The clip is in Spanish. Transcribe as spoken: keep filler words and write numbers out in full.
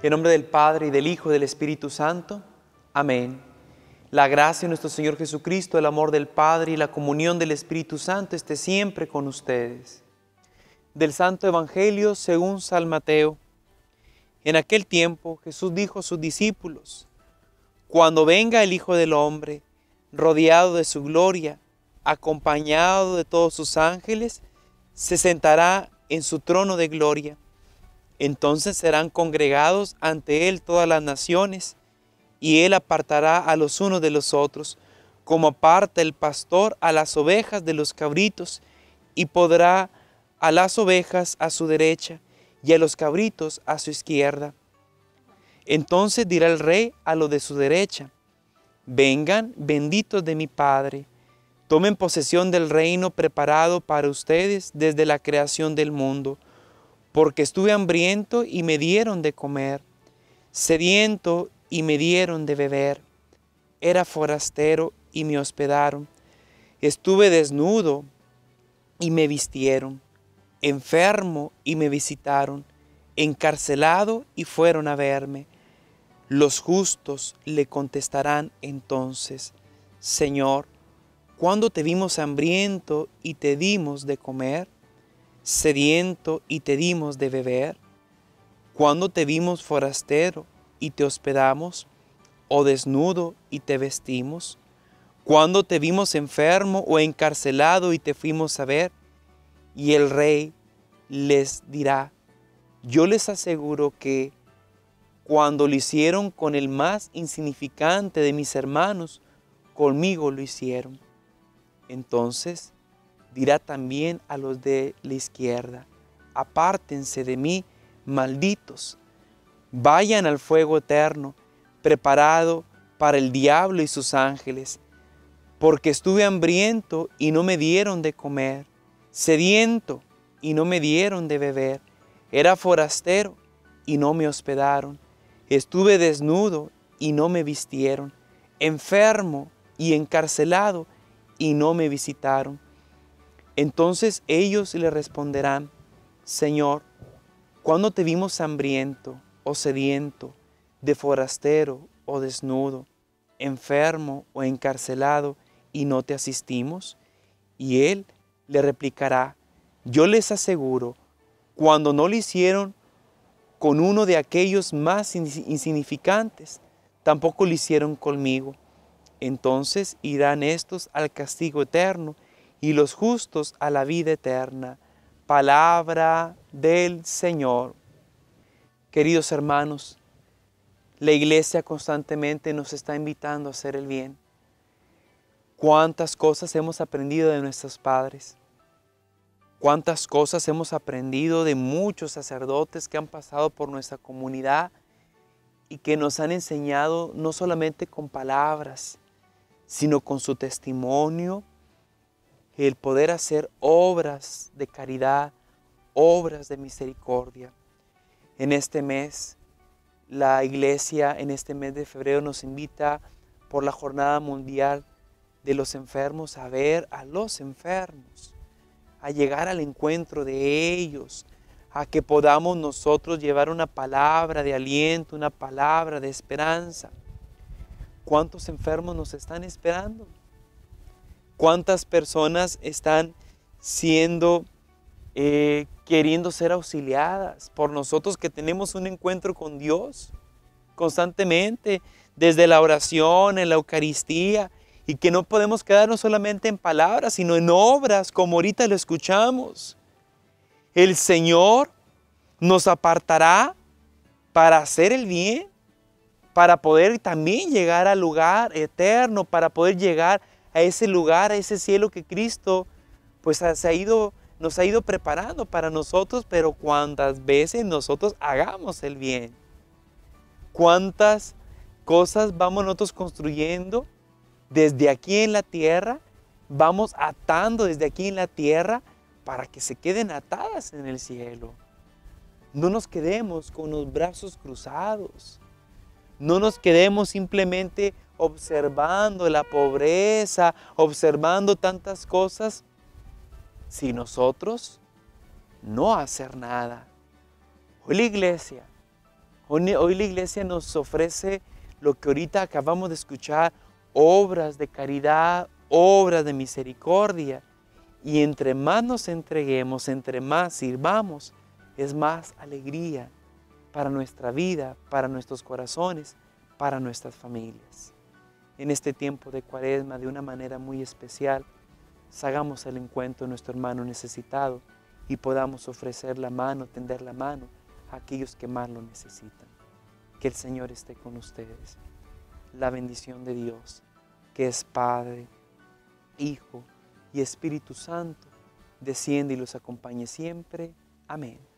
En nombre del Padre, y del Hijo, y del Espíritu Santo. Amén. La gracia de nuestro Señor Jesucristo, el amor del Padre y la comunión del Espíritu Santo esté siempre con ustedes. Del Santo Evangelio según San Mateo. En aquel tiempo Jesús dijo a sus discípulos: Cuando venga el Hijo del Hombre, rodeado de su gloria, acompañado de todos sus ángeles, se sentará en su trono de gloria. Entonces serán congregados ante Él todas las naciones, y Él apartará a los unos de los otros, como aparta el pastor a las ovejas de los cabritos, y pondrá a las ovejas a su derecha, y a los cabritos a su izquierda. Entonces dirá el rey a los de su derecha: Vengan, benditos de mi Padre, tomen posesión del reino preparado para ustedes desde la creación del mundo, porque estuve hambriento y me dieron de comer, sediento y me dieron de beber, era forastero y me hospedaron, estuve desnudo y me vistieron, enfermo y me visitaron, encarcelado y fueron a verme. Los justos le contestarán entonces: Señor, ¿cuándo te vimos hambriento y te dimos de comer? ¿Sediento y te dimos de beber? ¿Cuándo te vimos forastero y te hospedamos? ¿O desnudo y te vestimos? ¿Cuándo te vimos enfermo o encarcelado y te fuimos a ver? Y el rey les dirá: Yo les aseguro que cuando lo hicieron con el más insignificante de mis hermanos, conmigo lo hicieron. Entonces dirá también a los de la izquierda: Apártense de mí, malditos, vayan al fuego eterno, preparado para el diablo y sus ángeles, porque estuve hambriento y no me dieron de comer, sediento y no me dieron de beber, era forastero y no me hospedaron, estuve desnudo y no me vistieron, enfermo y encarcelado y no me visitaron. Entonces ellos le responderán: Señor, ¿cuándo te vimos hambriento o sediento, de forastero o desnudo, enfermo o encarcelado, y no te asistimos? Y Él le replicará: Yo les aseguro, cuando no lo hicieron con uno de aquellos más insignificantes, tampoco lo hicieron conmigo. Entonces irán estos al castigo eterno, y los justos a la vida eterna. Palabra del Señor. Queridos hermanos, la Iglesia constantemente nos está invitando a hacer el bien. ¿Cuántas cosas hemos aprendido de nuestros padres? ¿Cuántas cosas hemos aprendido de muchos sacerdotes que han pasado por nuestra comunidad y que nos han enseñado no solamente con palabras, sino con su testimonio, el poder hacer obras de caridad, obras de misericordia? En este mes, la Iglesia, en este mes de febrero, nos invita por la Jornada Mundial de los Enfermos a ver a los enfermos, a llegar al encuentro de ellos, a que podamos nosotros llevar una palabra de aliento, una palabra de esperanza. ¿Cuántos enfermos nos están esperando? ¿Cuántas personas están siendo, eh, queriendo ser auxiliadas por nosotros que tenemos un encuentro con Dios constantemente, desde la oración, en la Eucaristía, y que no podemos quedarnos solamente en palabras, sino en obras, como ahorita lo escuchamos? El Señor nos apartará para hacer el bien, para poder también llegar al lugar eterno, para poder llegar a ese lugar, a ese cielo que Cristo pues se ha ido, nos ha ido preparando para nosotros. Pero cuántas veces nosotros hagamos el bien, cuántas cosas vamos nosotros construyendo desde aquí en la tierra, vamos atando desde aquí en la tierra para que se queden atadas en el cielo. No nos quedemos con los brazos cruzados, no nos quedemos simplemente observando la pobreza, observando tantas cosas, si nosotros no hacer nada. Hoy la Iglesia Hoy, hoy la iglesia nos ofrece lo que ahorita acabamos de escuchar, obras de caridad, obras de misericordia. Y entre más nos entreguemos, entre más sirvamos, es más alegría para nuestra vida, para nuestros corazones, para nuestras familias. En este tiempo de Cuaresma, de una manera muy especial, hagamos el encuentro de nuestro hermano necesitado y podamos ofrecer la mano, tender la mano a aquellos que más lo necesitan. Que el Señor esté con ustedes. La bendición de Dios, que es Padre, Hijo y Espíritu Santo, desciende y los acompañe siempre. Amén.